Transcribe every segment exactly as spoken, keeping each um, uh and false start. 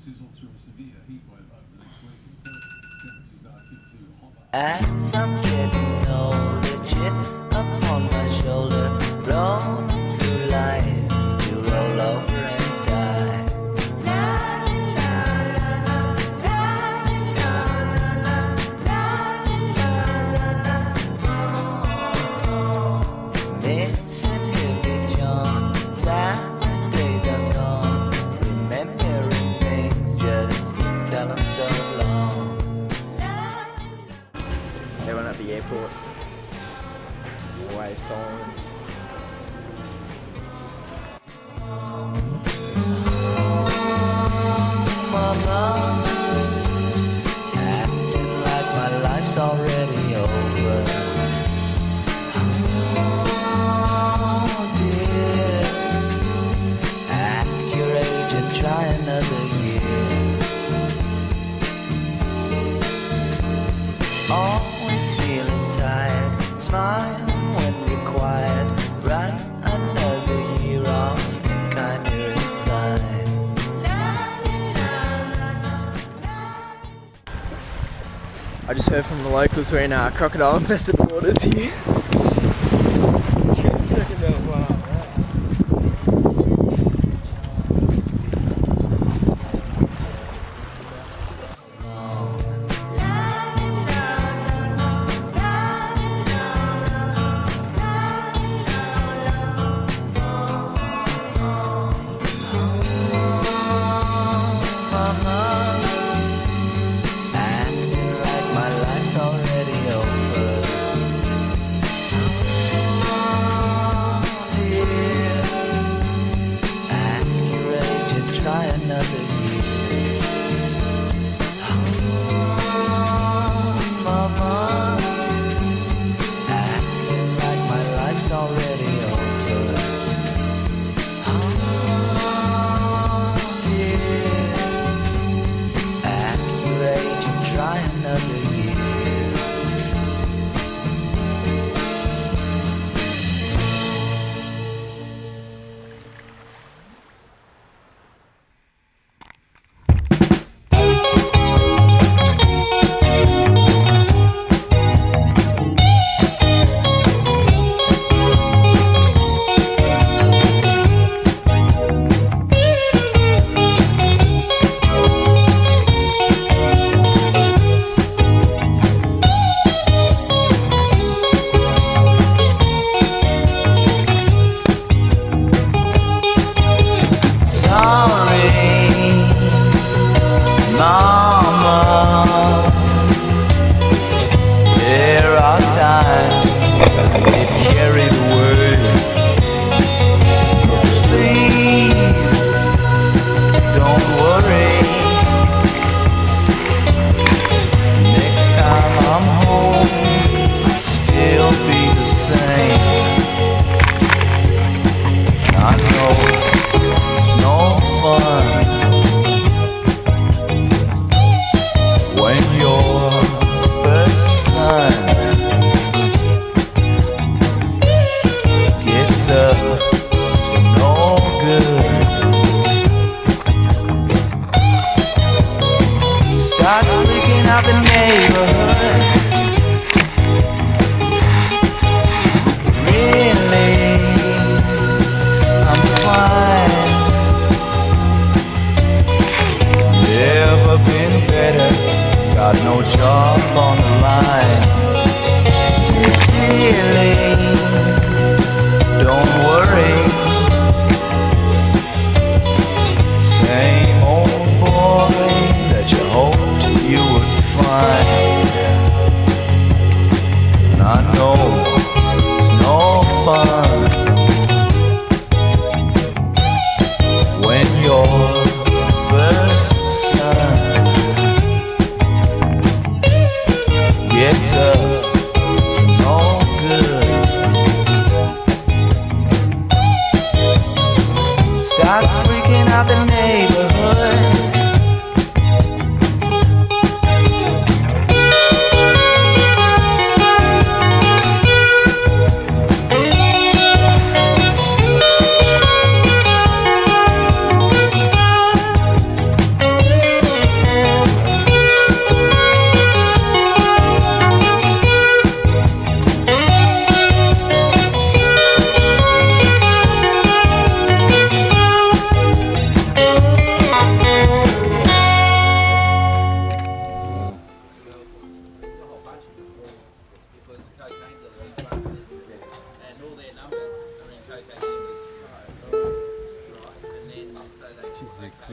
As I'm getting older, chip upon my shoulder, rolling through life, you roll over and die. Missing Hilly John, sad days are gone, remembering things just to tell them so long. Everyone at the airport, away songs. Mama, acting like my life's already over. Oh dear, at your age and try another year. Always feeling tired, smiling when required. Write another year off and kinda resign. I just heard from the locals we're in uh, crocodile infested waters here.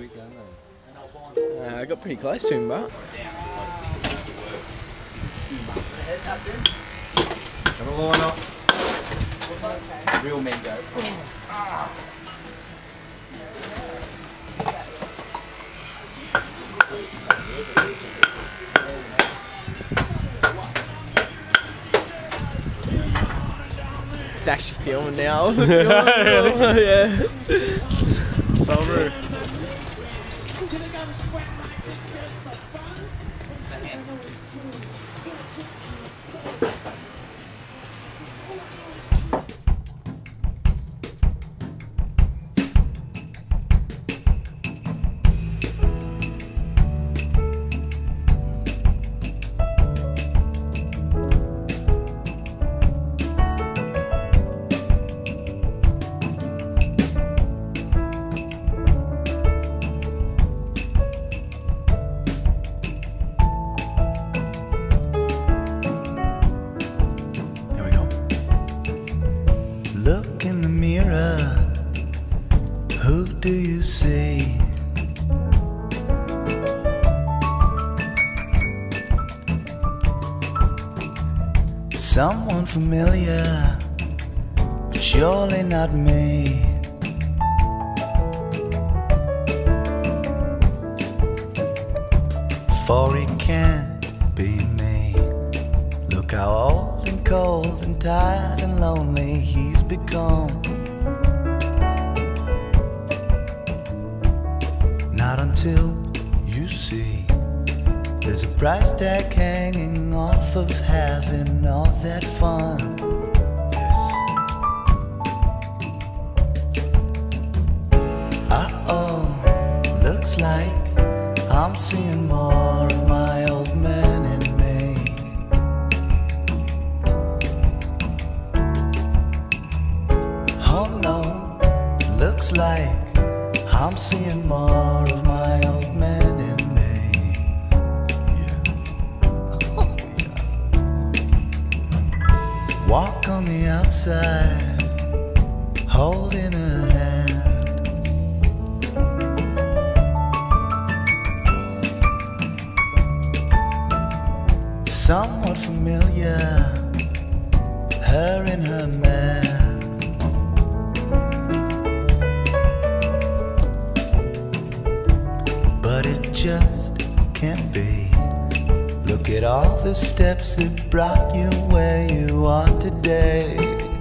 quick, aren't they? Uh, I got pretty close to him, but Have a line up. Real men go. it's actually filming now. Yeah. Sober. Look in the mirror, who do you see? Someone familiar, but surely not me. For it can't be me. Look how old and cold and tired and lonely he's become. Not until you see there's a price tag hanging off of having all that fun. Yes. Uh-oh, looks like I'm seeing more of my old man in me. Oh no, looks like I'm seeing more of my old man in me. Yeah. Oh, yeah. Walk on the outside, holding a hand. Somewhat familiar, her in her man. But it just can't be. Look at all the steps that brought you where you are today.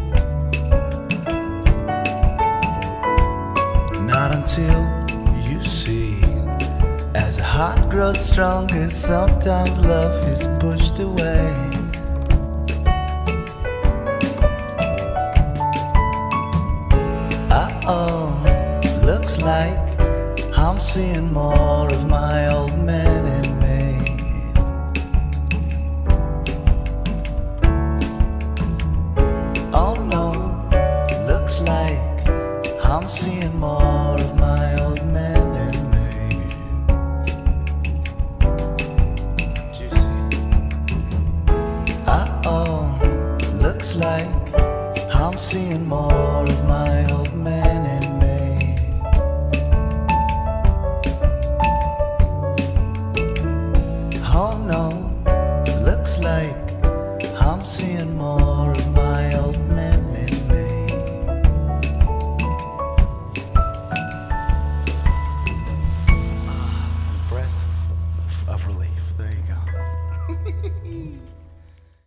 Not until you see, as a heart grows stronger, sometimes love is pushed away. Uh-oh, looks like I'm seeing more of my old man in me. Oh no, looks like I'm seeing more of my old man in me. Juicy. Uh-oh, looks like I'm seeing more of my old man in me. Oh no, looks like I'm seeing more of